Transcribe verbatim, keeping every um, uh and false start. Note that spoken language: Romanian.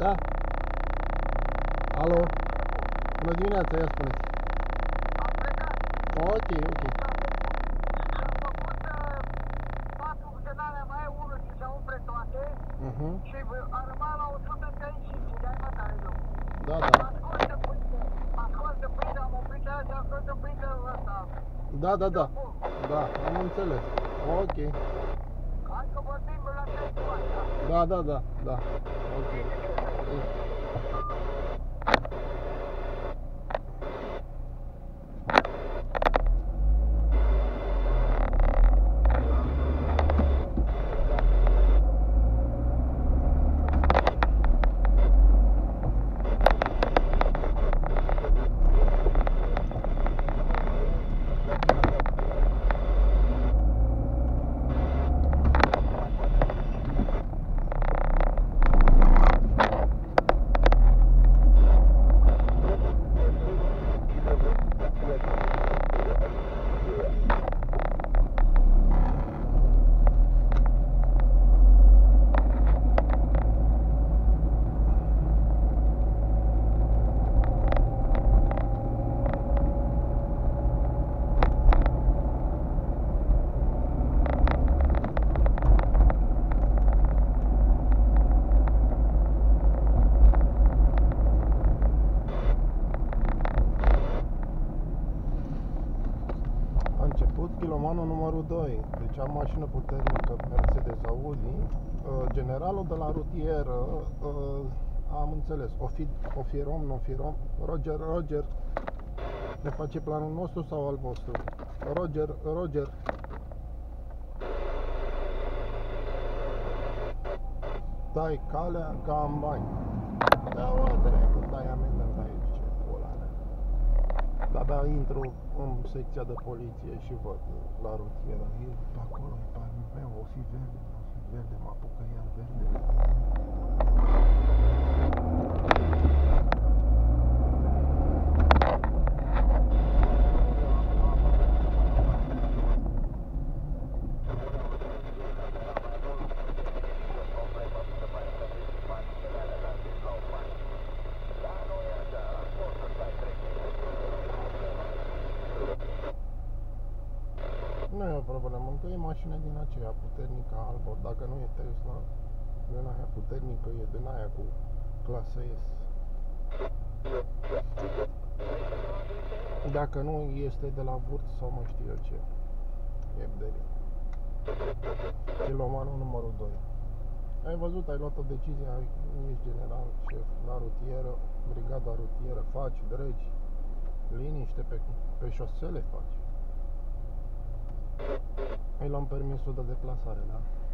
Da. Alo. Bună dimineața, ia spuneți. Am plecat. Ok, ok. Și-am făcut uh, patru butenare, mai e unul și se umple toate. Uh-huh. Și a rămas la o sută treizeci și cinci, de-aia mă tare eu. Da, da. M-a scos de pâine, m-a scos de pâine, am oprit aia și am scos de pâine ăsta. Da, da, da. Da, am înțeles. Ok. Hai că vorbim la trei ani, da? Da, da, da, da. Ok. A început kilomanul numărul doi. Deci am mașină puternică Mercedes Audi. Generalul de la rutieră, am înțeles, o fi, o fi rom, nu o fi rom. Roger, Roger, ne face planul nostru sau al vostru? Roger, Roger. Dai calea ca în bani. Da, mă, dracu, dai amendă, dai ce pula mea. De-abia intru în secția de poliție și văd la rutieră. E pe acolo, e pe al meu, o fi verde, o fi verde, mă apucă iar verde. Nu e o problemă, încă e mașină din aceea puternică albă. Dacă nu e Tesla, din aia puternică, e din aia cu clasă S. Dacă nu, este de la Vârț sau mă știu eu ce. E de kilomanul numărul doi. Ai văzut, ai luat o decizie, ești general, șef, la rutieră, brigada rutieră, faci, dregi, liniște pe, pe șosele faci. Îi luăm permisul de deplasare, da?